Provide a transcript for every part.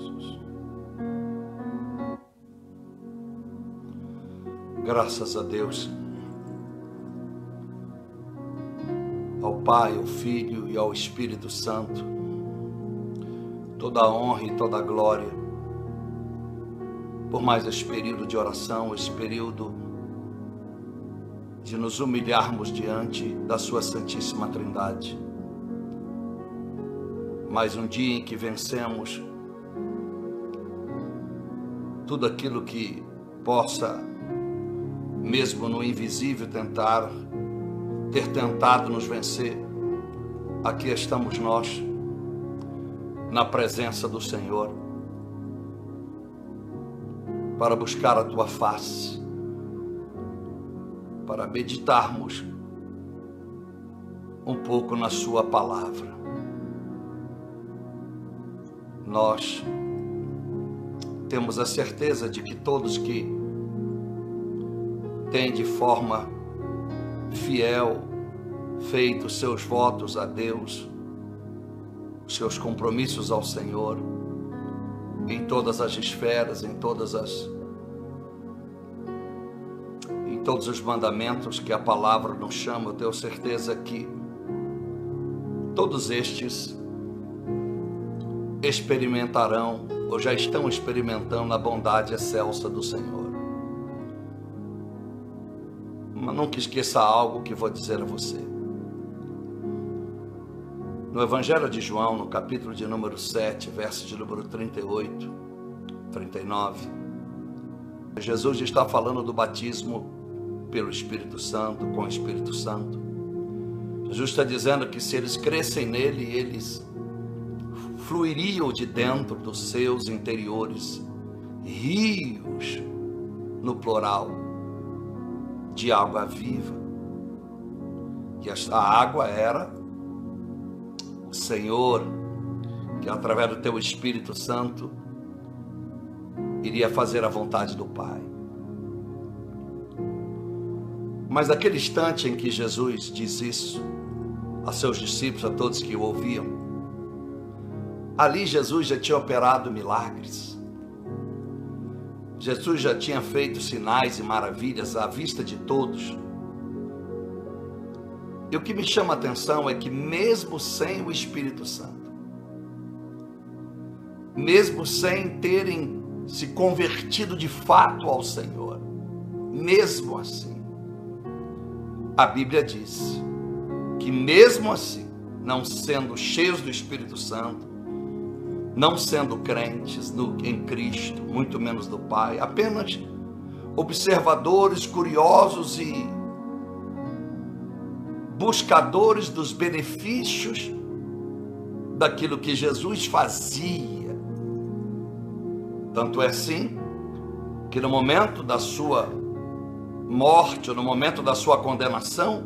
Jesus. Graças a Deus, ao Pai, ao Filho e ao Espírito Santo, toda a honra e toda a glória, por mais esse período de oração, esse período de nos humilharmos diante da Sua Santíssima Trindade. Mais um dia em que vencemos tudo aquilo que possa, mesmo no invisível, ter tentado nos vencer. Aqui estamos nós, na presença do Senhor, para buscar a Tua face, para meditarmos um pouco na Sua palavra. Nós temos a certeza de que todos que têm de forma fiel feito seus votos a Deus, seus compromissos ao Senhor, em todas as esferas, em todos os mandamentos que a palavra nos chama, eu tenho certeza que todos estes experimentarão, ou já estão experimentando, a bondade excelsa do Senhor. Mas nunca esqueça algo que vou dizer a você. No Evangelho de João, no capítulo de número 7, verso de número 38, 39, Jesus está falando do batismo pelo Espírito Santo, com o Espírito Santo. Jesus está dizendo que se eles crescem nele, eles fluiriam de dentro dos seus interiores rios, no plural, de água viva. E esta água era o Senhor, que através do teu Espírito Santo iria fazer a vontade do Pai. Mas naquele instante em que Jesus diz isso a seus discípulos, a todos que o ouviam, ali Jesus já tinha operado milagres. Jesus já tinha feito sinais e maravilhas à vista de todos. E o que me chama a atenção é que mesmo sem o Espírito Santo, mesmo sem terem se convertido de fato ao Senhor, mesmo assim, a Bíblia diz que mesmo assim, não sendo cheios do Espírito Santo, não sendo crentes em Cristo, muito menos do Pai, apenas observadores, curiosos e buscadores dos benefícios daquilo que Jesus fazia. Tanto é assim que no momento da sua morte, ou no momento da sua condenação,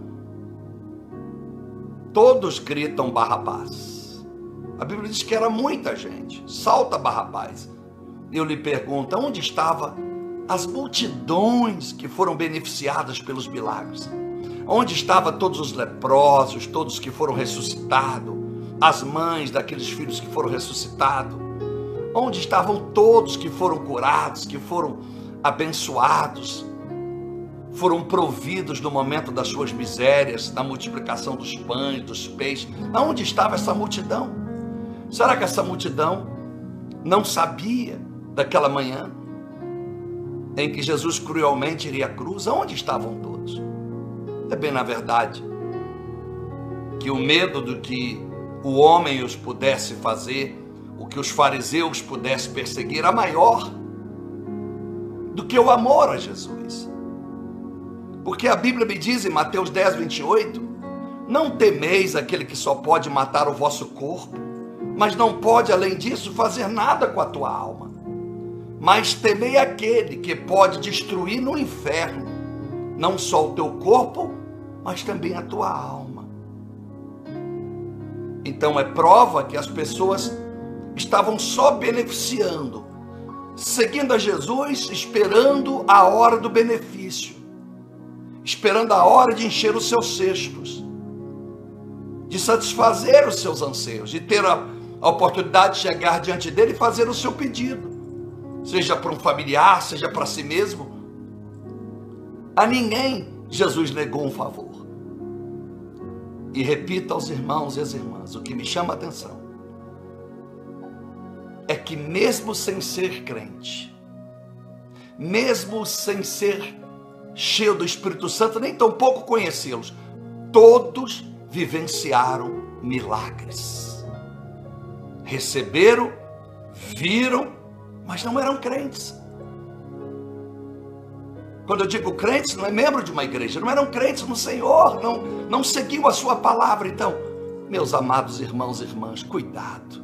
todos gritam Barrabás. A Bíblia diz que era muita gente. Salta Barrabás. Eu lhe pergunto, onde estavam as multidões que foram beneficiadas pelos milagres? Onde estavam todos os leprosos, todos que foram ressuscitados, as mães daqueles filhos que foram ressuscitados? Onde estavam todos que foram curados, que foram abençoados, foram providos no momento das suas misérias, na multiplicação dos pães, dos peixes? Onde estava essa multidão? Será que essa multidão não sabia daquela manhã em que Jesus cruelmente iria à cruz? Onde estavam todos? É bem na verdade que o medo do que o homem os pudesse fazer, o que os fariseus pudessem perseguir, era maior do que o amor a Jesus. Porque a Bíblia me diz em Mateus 10, 28, não temeis aquele que só pode matar o vosso corpo, mas não pode, além disso, fazer nada com a tua alma. Mas temei aquele que pode destruir no inferno, não só o teu corpo, mas também a tua alma. Então é prova que as pessoas estavam só beneficiando, seguindo a Jesus, esperando a hora do benefício, esperando a hora de encher os seus cestos, de satisfazer os seus anseios, de ter a oportunidade de chegar diante dele e fazer o seu pedido, seja para um familiar, seja para si mesmo. A ninguém Jesus negou um favor. E repito aos irmãos e às irmãs, o que me chama a atenção é que mesmo sem ser crente, mesmo sem ser cheio do Espírito Santo, nem tão pouco conhecê-los, todos vivenciaram milagres. Receberam, viram, mas não eram crentes. Quando eu digo crentes, não é membro de uma igreja, não eram crentes no Senhor, não seguiu a sua palavra. Então, meus amados irmãos e irmãs, cuidado,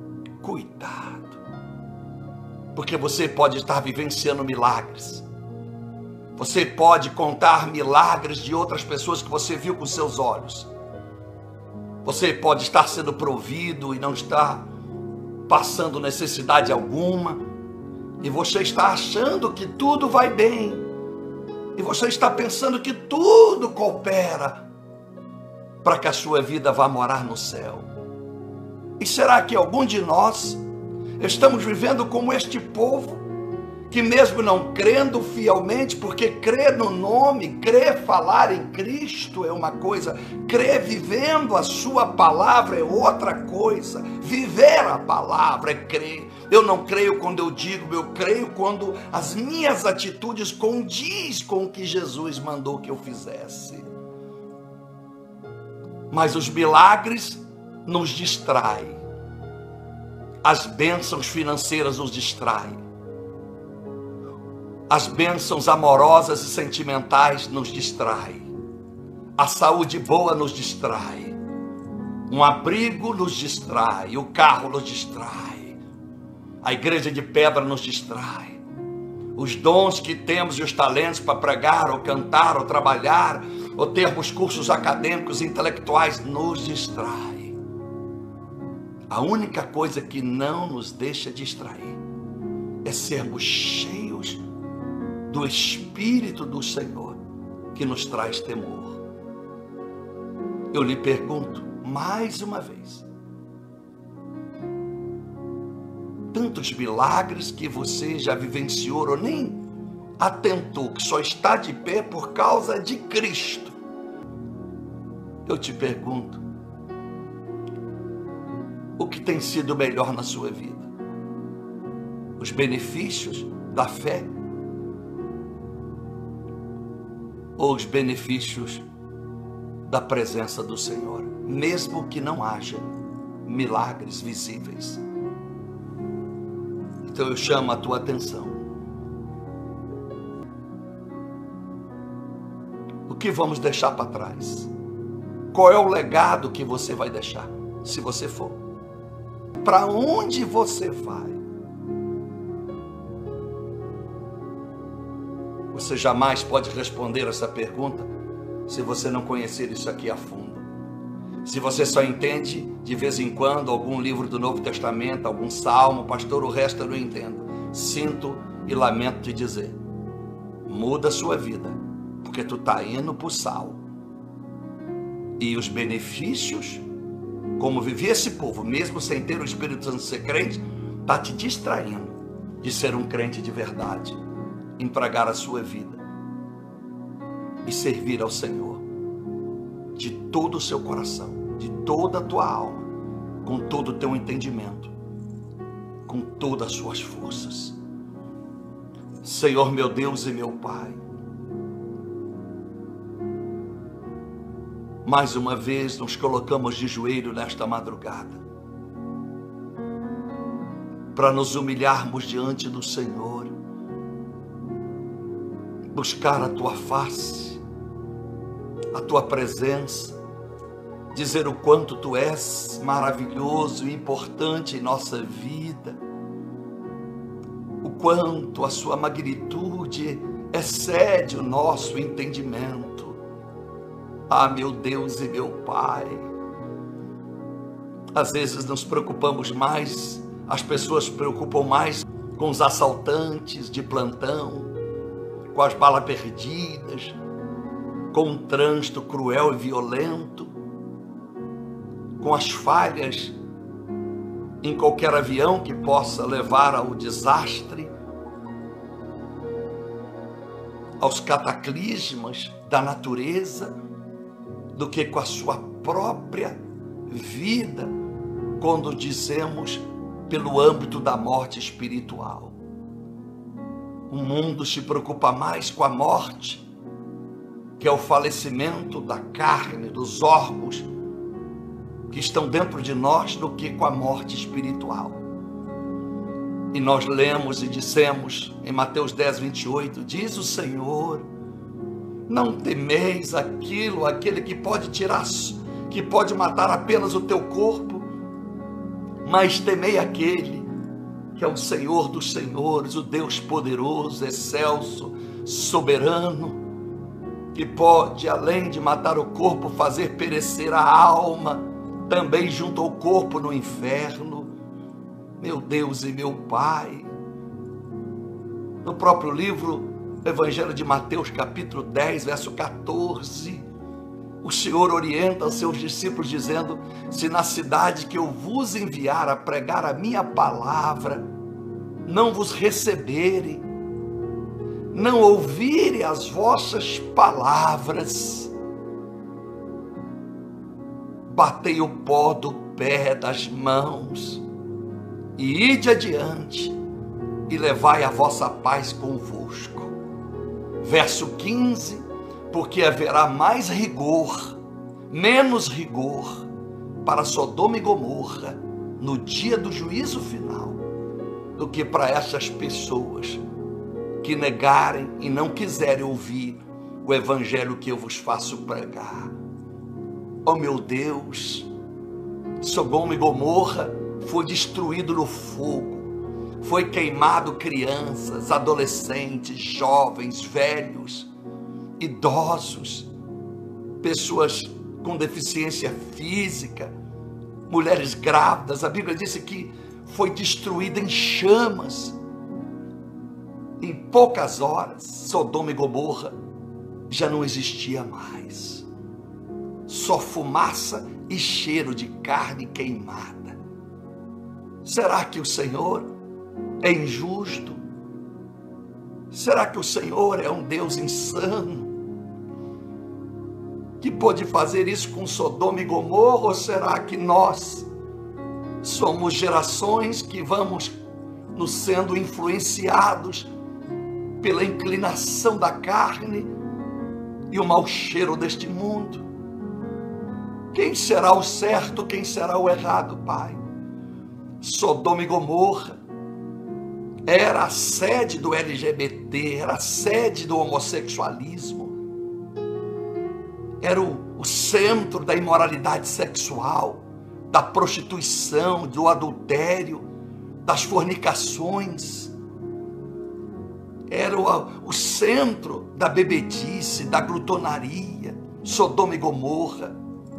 porque você pode estar vivenciando milagres, você pode contar milagres de outras pessoas que você viu com seus olhos, você pode estar sendo provido e não estar passando necessidade alguma, e você está achando que tudo vai bem, e você está pensando que tudo coopera para que a sua vida vá morar no céu. E será que algum de nós estamos vivendo como este povo, que mesmo não crendo fielmente, porque crer no nome, crer falar em Cristo é uma coisa, crer vivendo a sua palavra é outra coisa. Viver a palavra é crer. Eu não creio quando eu digo, eu creio quando as minhas atitudes condiz com o que Jesus mandou que eu fizesse. Mas os milagres nos distraem, as bênçãos financeiras nos distraem, as bênçãos amorosas e sentimentais nos distraem, a saúde boa nos distrai, um abrigo nos distrai, o carro nos distrai, a igreja de pedra nos distrai, os dons que temos e os talentos para pregar, ou cantar, ou trabalhar, ou termos cursos acadêmicos e intelectuais nos distrai. A única coisa que não nos deixa distrair é sermos cheios do Espírito do Senhor, que nos traz temor. Eu lhe pergunto mais uma vez, tantos milagres que você já vivenciou ou nem atentou, que só está de pé por causa de Cristo. Eu te pergunto, o que tem sido melhor na sua vida? Os benefícios da fé? Ou os benefícios da presença do Senhor, mesmo que não haja milagres visíveis? Então eu chamo a tua atenção. O que vamos deixar para trás? Qual é o legado que você vai deixar, se você for? Para onde você vai? Você jamais pode responder essa pergunta se você não conhecer isso aqui a fundo. Se você só entende de vez em quando algum livro do Novo Testamento, algum salmo, pastor, o resto eu não entendo. Sinto e lamento te dizer, muda a sua vida, porque tu está indo para o sal. E os benefícios, como vivia esse povo, mesmo sem ter o Espírito Santo ser crente, está te distraindo de ser um crente de verdade, entregar a sua vida e servir ao Senhor de todo o seu coração, de toda a tua alma, com todo o teu entendimento, com todas as suas forças. Senhor meu Deus e meu Pai, mais uma vez nos colocamos de joelho nesta madrugada, para nos humilharmos diante do Senhor, buscar a tua face, a tua presença, dizer o quanto tu és maravilhoso e importante em nossa vida, o quanto a sua magnitude excede o nosso entendimento. Ah, meu Deus e meu Pai, às vezes nos preocupamos mais, as pessoas se preocupam mais com os assaltantes de plantão, com as balas perdidas, com um trânsito cruel e violento, com as falhas em qualquer avião que possa levar ao desastre, aos cataclismas da natureza, do que com a sua própria vida, quando dizemos pelo âmbito da morte espiritual. O mundo se preocupa mais com a morte, que é o falecimento da carne, dos órgãos que estão dentro de nós, do que com a morte espiritual. E nós lemos e dissemos em Mateus 10, 28, diz o Senhor, não temeis aquele que pode tirar, que pode matar apenas o teu corpo, mas temei aquele que é o Senhor dos senhores, o Deus poderoso, excelso, soberano, que pode, além de matar o corpo, fazer perecer a alma, também junto ao corpo no inferno. Meu Deus e meu Pai. No próprio livro, Evangelho de Mateus, capítulo 10, verso 14, o Senhor orienta os seus discípulos dizendo, se na cidade que eu vos enviar a pregar a minha palavra, não vos receberem, não ouvirem as vossas palavras, batei o pó do pé das mãos, e ide adiante, e levai a vossa paz convosco. Verso 15, porque haverá mais rigor, menos rigor, para Sodoma e Gomorra, no dia do juízo final, do que para essas pessoas que negarem e não quiserem ouvir o evangelho que eu vos faço pregar. Oh meu Deus, Sodoma e Gomorra foi destruído no fogo, foi queimado crianças, adolescentes, jovens, velhos, idosos, pessoas com deficiência física, mulheres grávidas. A Bíblia disse que foi destruída em chamas. Em poucas horas, Sodoma e Gomorra já não existia mais. Só fumaça e cheiro de carne queimada. Será que o Senhor é injusto? Será que o Senhor é um Deus insano, que pode fazer isso com Sodoma e Gomorra? Ou será que nós somos gerações que vamos nos sendo influenciados pela inclinação da carne e o mau cheiro deste mundo? Quem será o certo, quem será o errado, Pai? Sodoma e Gomorra era a sede do LGBT, era a sede do homossexualismo, era o centro da imoralidade sexual, da prostituição, do adultério, das fornicações. Era o centro da bebedice, da glutonaria, Sodoma e Gomorra.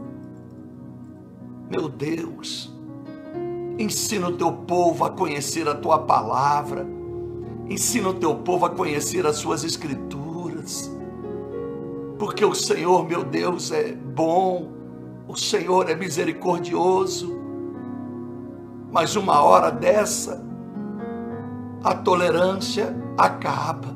Meu Deus, ensina o teu povo a conhecer a tua palavra, ensina o teu povo a conhecer as suas escrituras, porque o Senhor, meu Deus, é bom, o Senhor é misericordioso, mas uma hora dessa, a tolerância acaba,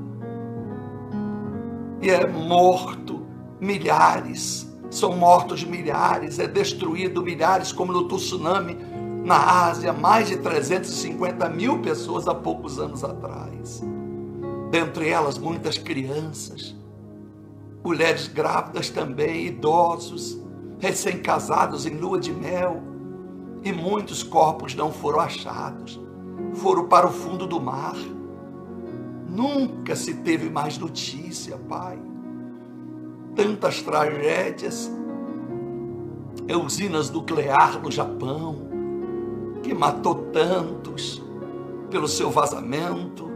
e é morto milhares, são mortos milhares, é destruído milhares, como no tsunami na Ásia, mais de 350 mil pessoas há poucos anos atrás, dentre elas muitas crianças, mulheres grávidas também, idosos, recém-casados em lua de mel, e muitos corpos não foram achados, foram para o fundo do mar. Nunca se teve mais notícia, Pai. Tantas tragédias, usinas nucleares no Japão, que matou tantos pelo seu vazamento,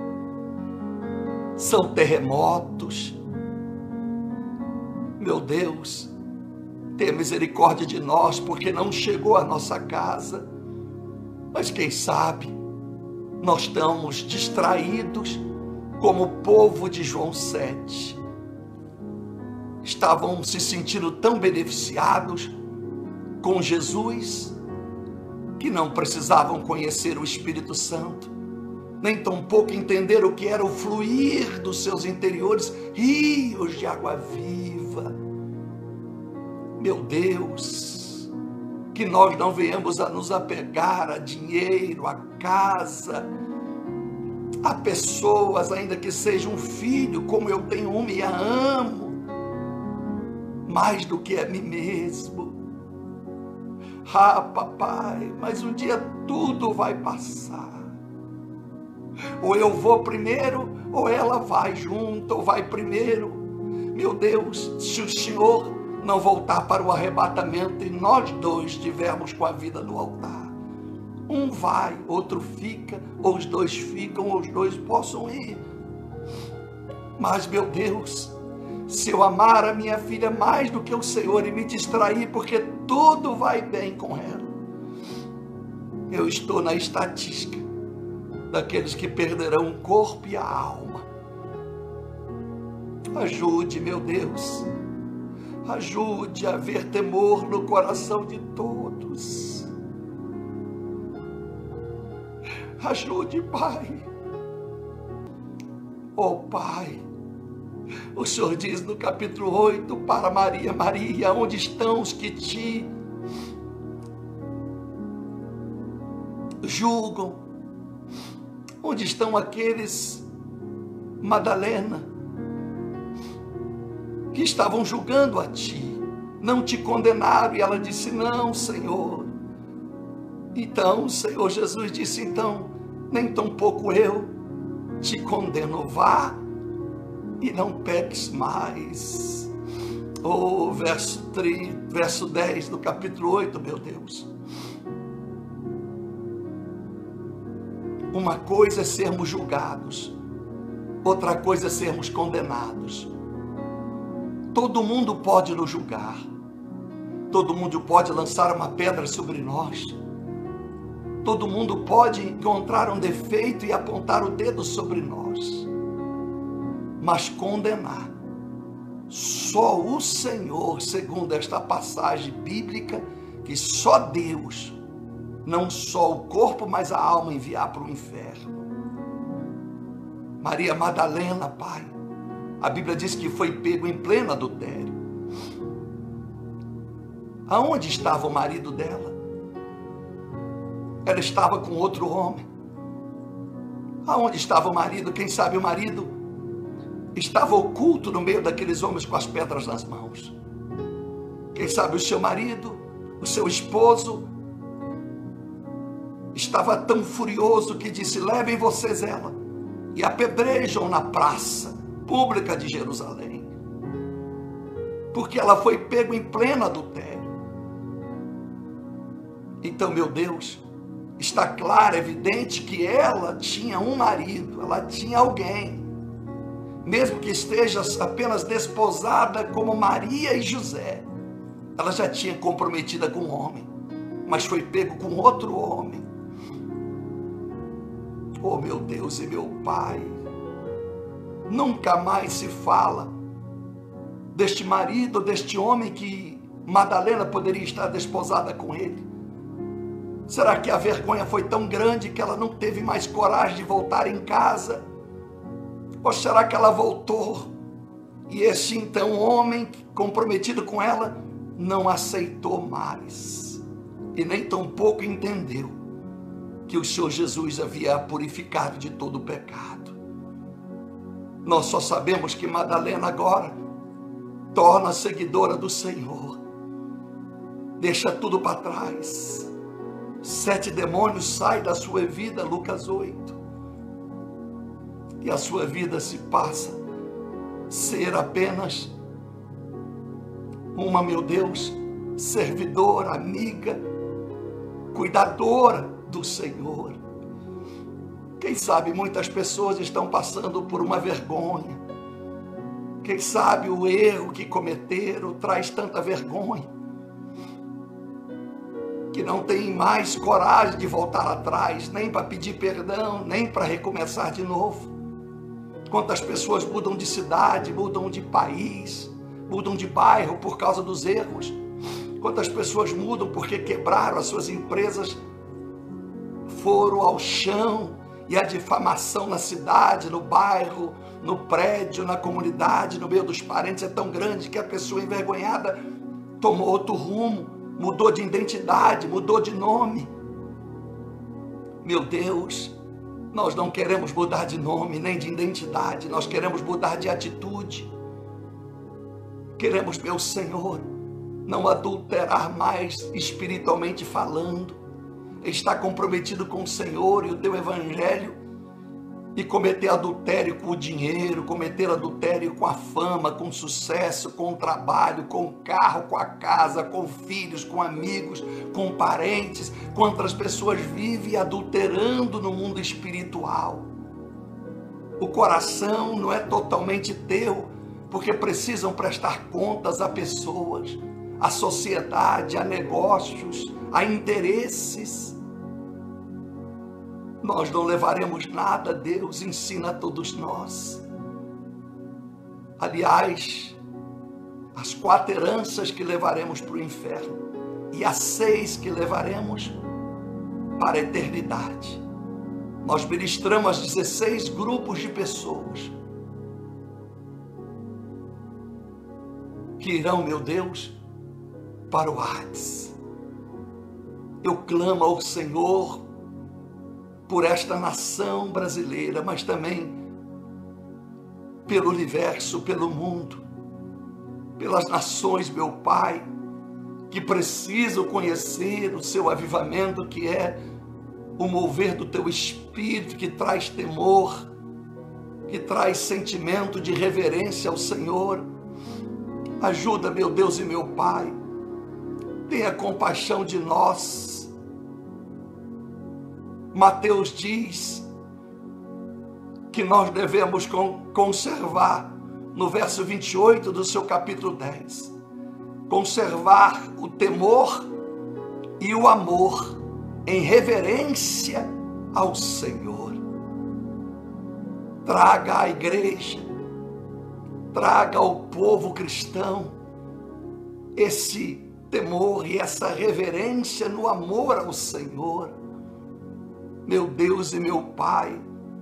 são terremotos. Meu Deus, tenha misericórdia de nós, porque não chegou à nossa casa, mas quem sabe nós estamos distraídos como o povo de João 7. Estavam se sentindo tão beneficiados com Jesus, que não precisavam conhecer o Espírito Santo, nem tampouco entender o que era o fluir dos seus interiores, rios de água viva. Meu Deus, que nós não venhamos a nos apegar a dinheiro, a casa, a pessoas, ainda que seja um filho, como eu tenho uma e a amo, mais do que a mim mesmo. Ah, papai, mas um dia tudo vai passar. Ou eu vou primeiro, ou ela vai junto, ou vai primeiro. Meu Deus, se o Senhor não voltar para o arrebatamento e nós dois estivermos com a vida no altar, um vai, outro fica, ou os dois ficam, ou os dois possam ir. Mas, meu Deus, se eu amar a minha filha mais do que o Senhor e me distrair, porque tudo vai bem com ela, eu estou na estatística daqueles que perderão o corpo e a alma. Ajude, meu Deus, ajude a haver temor no coração de todos. Ajude, Pai. Oh, Pai, o Senhor diz no capítulo 8 para Maria: Maria, onde estão os que te julgam? Onde estão aqueles, Madalena, que estavam julgando a ti? Não te condenaram? E ela disse: não, Senhor. Então o Senhor Jesus disse: então, nem tampouco eu te condeno, vá e não peques mais. Oh, verso 10 do capítulo 8, meu Deus. Uma coisa é sermos julgados, outra coisa é sermos condenados. Todo mundo pode nos julgar, todo mundo pode lançar uma pedra sobre nós, todo mundo pode encontrar um defeito e apontar o dedo sobre nós, mas condenar, só o Senhor, segundo esta passagem bíblica, que só Deus, não só o corpo, mas a alma enviar para o inferno. Maria Madalena, Pai, a Bíblia diz que foi pego em pleno adultério. Aonde estava o marido dela? Ela estava com outro homem. Aonde estava o marido? Quem sabe o marido estava oculto no meio daqueles homens com as pedras nas mãos. Quem sabe o seu marido, o seu esposo, estava tão furioso que disse: levem vocês ela e apedrejam na praça pública de Jerusalém, porque ela foi pego em pleno adultério. Então, meu Deus, está claro, evidente que ela tinha um marido, ela tinha alguém, mesmo que esteja apenas desposada como Maria e José, ela já tinha comprometida com um homem, mas foi pego com outro homem. Oh, meu Deus e meu Pai, nunca mais se fala deste marido, deste homem que Madalena poderia estar desposada com ele. Será que a vergonha foi tão grande que ela não teve mais coragem de voltar em casa? Ou será que ela voltou e esse então homem comprometido com ela não aceitou mais e nem tampouco entendeu que o Senhor Jesus havia a purificado de todo o pecado? Nós só sabemos que Madalena agora torna seguidora do Senhor, deixa tudo para trás. 7 demônios saem da sua vida, Lucas 8, e a sua vida se passa a ser apenas uma, meu Deus, servidora, amiga, cuidadora do Senhor. Quem sabe muitas pessoas estão passando por uma vergonha. Quem sabe o erro que cometeram traz tanta vergonha que não tem mais coragem de voltar atrás, nem para pedir perdão, nem para recomeçar de novo. Quantas pessoas mudam de cidade, mudam de país, mudam de bairro por causa dos erros. Quantas pessoas mudam porque quebraram as suas empresas desaforo ao chão e a difamação na cidade, no bairro, no prédio, na comunidade, no meio dos parentes é tão grande que a pessoa envergonhada tomou outro rumo, mudou de identidade, mudou de nome. Meu Deus, nós não queremos mudar de nome nem de identidade, nós queremos mudar de atitude. Queremos, meu Senhor, não adulterar mais espiritualmente falando, estar comprometido com o Senhor e o teu evangelho e cometer adultério com o dinheiro, cometer adultério com a fama, com o sucesso, com o trabalho, com o carro, com a casa, com filhos, com amigos, com parentes. Quantas pessoas vivem adulterando no mundo espiritual. O coração não é totalmente teu, porque precisam prestar contas a pessoas, a sociedade, a negócios, a interesses. Nós não levaremos nada, Deus ensina a todos nós. Aliás, as 4 heranças que levaremos para o inferno e as 6 que levaremos para a eternidade. Nós ministramos 16 grupos de pessoas que irão, meu Deus, para o Hades. Eu clamo ao Senhor por esta nação brasileira, mas também pelo universo, pelo mundo, pelas nações, meu Pai, que precisam conhecer o seu avivamento, que é o mover do teu Espírito, que traz temor, que traz sentimento de reverência ao Senhor. Ajuda, meu Deus e meu Pai, tenha compaixão de nós. Mateus diz que nós devemos conservar, no verso 28 do seu capítulo 10, conservar o temor e o amor em reverência ao Senhor. Traga à igreja, traga ao povo cristão esse temor e essa reverência no amor ao Senhor. Meu Deus e meu Pai,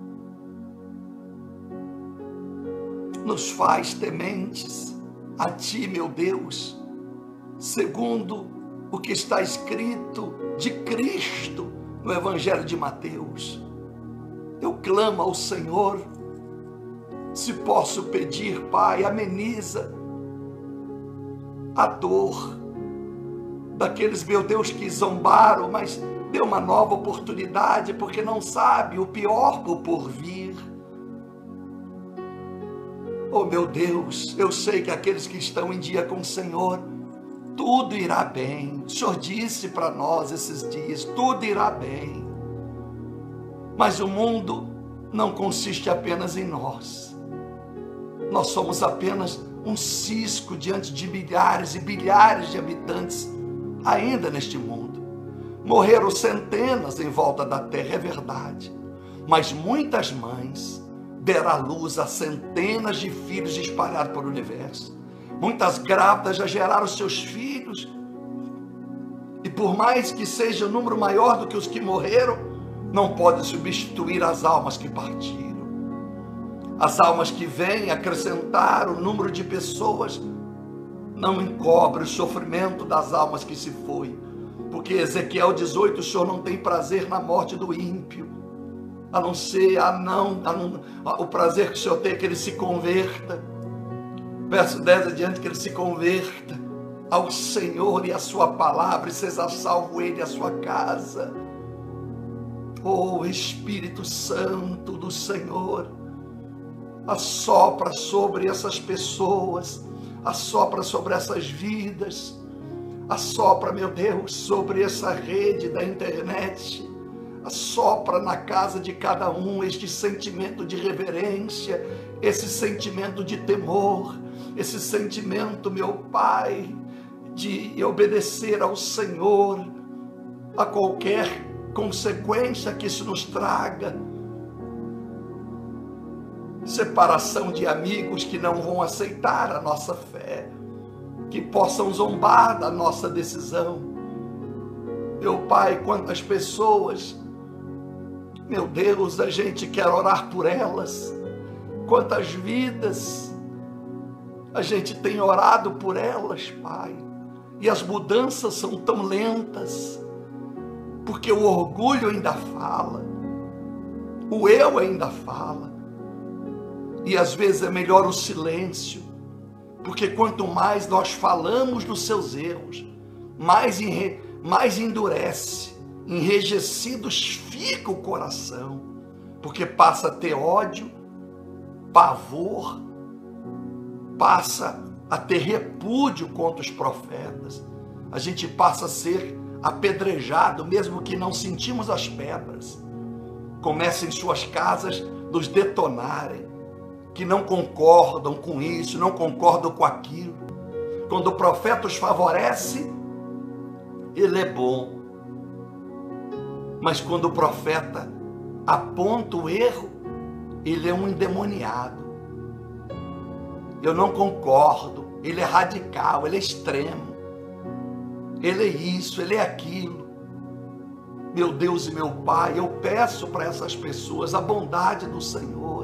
nos faz tementes a Ti, meu Deus, segundo o que está escrito de Cristo no Evangelho de Mateus. Eu clamo ao Senhor, se posso pedir, Pai, ameniza a dor daqueles, meu Deus, que zombaram, mas dê uma nova oportunidade, porque não sabe o pior por vir. Oh, meu Deus, eu sei que aqueles que estão em dia com o Senhor, tudo irá bem. O Senhor disse para nós esses dias, tudo irá bem. Mas o mundo não consiste apenas em nós. Nós somos apenas um cisco diante de milhares e bilhares de habitantes ainda neste mundo. Morreram centenas em volta da terra, é verdade. Mas muitas mães deram à luz a centenas de filhos espalhados pelo universo. Muitas grávidas já geraram seus filhos. E por mais que seja um número maior do que os que morreram, não pode substituir as almas que partiram. As almas que vêm acrescentar o número de pessoas não encobre o sofrimento das almas que se foi. Porque Ezequiel 18, o Senhor não tem prazer na morte do ímpio, a não ser o prazer que o Senhor tem é que ele se converta. Verso 10 adiante, que ele se converta ao Senhor e à sua palavra, e seja salvo ele e a sua casa. Oh, Espírito Santo do Senhor, assopra sobre essas pessoas, assopra sobre essas vidas, assopra, meu Deus, sobre essa rede da internet, assopra na casa de cada um este sentimento de reverência, esse sentimento de temor, esse sentimento, meu Pai, de obedecer ao Senhor, a qualquer consequência que isso nos traga. Separação de amigos que não vão aceitar a nossa fé, que possam zombar da nossa decisão. Meu Pai, quantas pessoas Meu Deus, a gente quer orar por elas. Quantas vidas a gente tem orado por elas, Pai, e as mudanças são tão lentas, porque o orgulho ainda fala, o eu ainda fala, e às vezes é melhor o silêncio, porque quanto mais nós falamos dos seus erros, mais endurece, enrijecidos fica o coração, porque passa a ter ódio, pavor, passa a ter repúdio contra os profetas. A gente passa a ser apedrejado, mesmo que não sentimos as pedras. Começa em suas casas nos detonarem, que não concordam com isso, não concordam com aquilo. Quando o profeta os favorece, ele é bom. Mas quando o profeta aponta o erro, ele é um endemoniado. Eu não concordo, ele é radical, ele é extremo, ele é isso, ele é aquilo. Meu Deus e meu Pai, eu peço para essas pessoas a bondade do Senhor.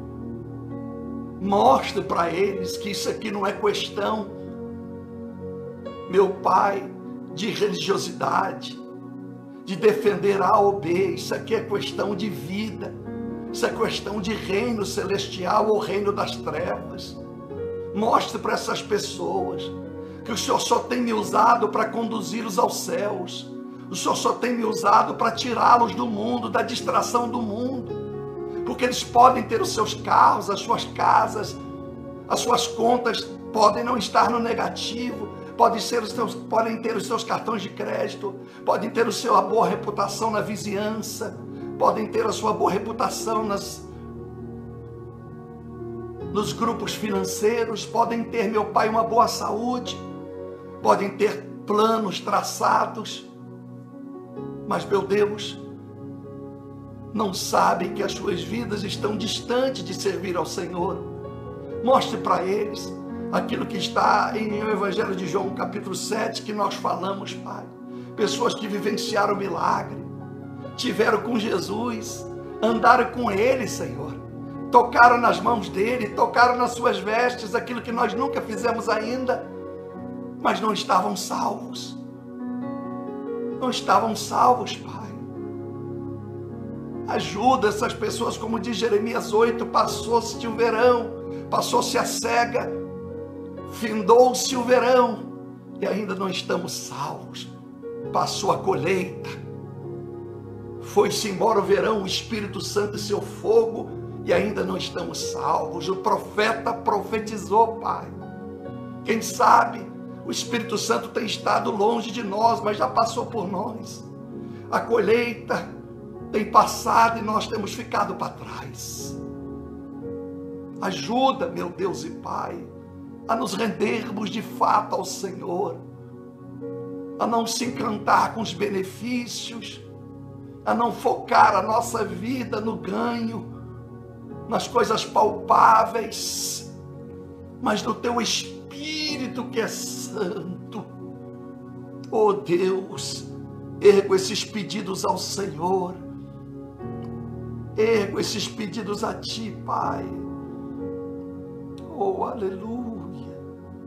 Mostre para eles que isso aqui não é questão, meu Pai, de religiosidade, de defender A ou B. Isso aqui é questão de vida, isso é questão de reino celestial ou reino das trevas. Mostre para essas pessoas que o Senhor só tem me usado para conduzi-los aos céus. O Senhor só tem me usado para tirá-los do mundo, da distração do mundo. Porque eles podem ter os seus carros, as suas casas, as suas contas podem não estar no negativo, podem ter os seus cartões de crédito, podem ter a boa reputação na vizinhança, podem ter a sua boa reputação nos grupos financeiros, podem ter, meu Pai, uma boa saúde, podem ter planos traçados, mas, meu Deus, não sabem que as suas vidas estão distantes de servir ao Senhor. Mostre para eles aquilo que está em o Evangelho de João, capítulo 7, que nós falamos, Pai. Pessoas que vivenciaram o milagre, tiveram com Jesus, andaram com Ele, Senhor. Tocaram nas mãos dele, tocaram nas suas vestes, aquilo que nós nunca fizemos ainda, mas não estavam salvos. Não estavam salvos, Pai. Ajuda essas pessoas, como diz Jeremias 8, passou-se o verão, passou-se a cega, findou-se o verão, e ainda não estamos salvos. Passou a colheita, foi-se embora o verão, o Espírito Santo e seu fogo, e ainda não estamos salvos. O profeta profetizou, Pai. Quem sabe o Espírito Santo tem estado longe de nós, mas já passou por nós. A colheita tem passado e nós temos ficado para trás. Ajuda, meu Deus e Pai, a nos rendermos de fato ao Senhor, a não se encantar com os benefícios, a não focar a nossa vida no ganho, nas coisas palpáveis, mas no Teu Espírito que é santo. Oh Deus, ergo esses pedidos ao Senhor, ergo esses pedidos a Ti, Pai. Oh, aleluia.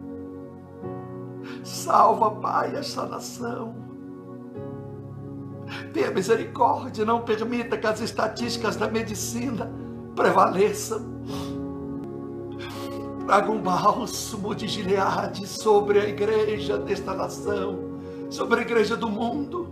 Salva, Pai, esta nação. Tenha misericórdia, não permita que as estatísticas da medicina prevaleçam. Traga um bálsamo de Gileade sobre a igreja desta nação, sobre a igreja do mundo,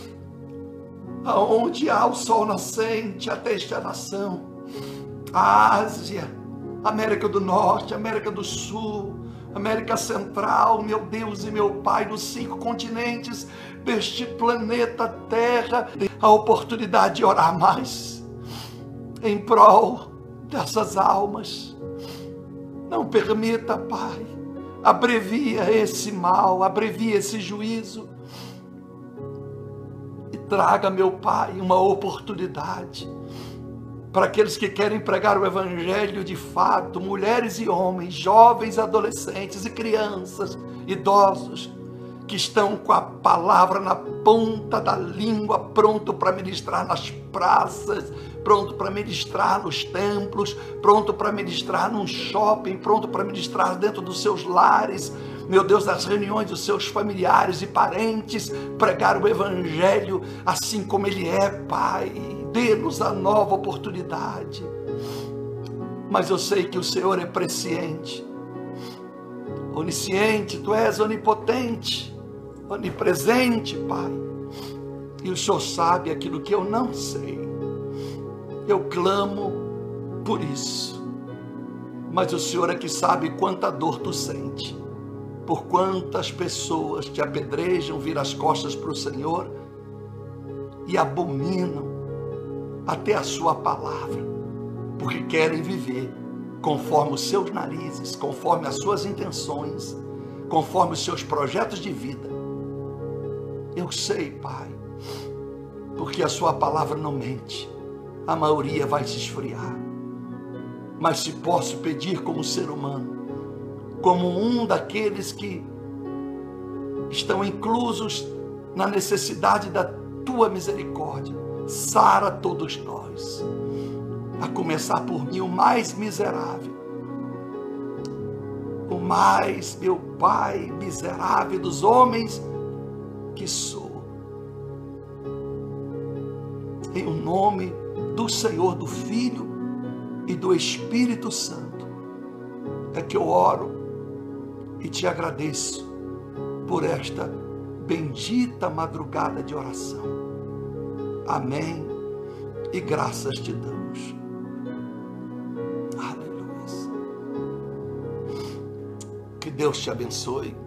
aonde há o sol nascente, ateste a nação, a Ásia, América do Norte, América do Sul, América Central, meu Deus e meu Pai, dos 5 continentes deste planeta Terra, a oportunidade de orar mais em prol dessas almas. Não permita, Pai, abrevia esse mal, abrevia esse juízo e traga, meu Pai, uma oportunidade para aqueles que querem pregar o Evangelho de fato, mulheres e homens, jovens, adolescentes e crianças, idosos, que estão com a palavra na ponta da língua, pronto para ministrar nas praças, pronto para ministrar nos templos, pronto para ministrar num shopping, pronto para ministrar dentro dos seus lares, meu Deus, nas reuniões dos seus familiares e parentes, pregar o evangelho assim como ele é, Pai. Dê-nos a nova oportunidade. Mas eu sei que o Senhor é presciente, onisciente, Tu és onipotente, onipresente, Pai. E o Senhor sabe aquilo que eu não sei. Eu clamo por isso. Mas o Senhor é que sabe quanta dor Tu sente. Por quantas pessoas te apedrejam, viram as costas para o Senhor e abominam até a sua palavra, porque querem viver conforme os seus narizes, conforme as suas intenções, conforme os seus projetos de vida. Eu sei, Pai, porque a sua palavra não mente, a maioria vai se esfriar. Mas se posso pedir como ser humano, como um daqueles que estão inclusos na necessidade da Tua misericórdia, sara todos nós, a começar por mim, o mais miserável, o mais, meu Pai, miserável dos homens que sou. Em o nome do Senhor, do Filho e do Espírito Santo, é que eu oro e te agradeço por esta bendita madrugada de oração. Amém. E graças te damos. Aleluia. Que Deus te abençoe.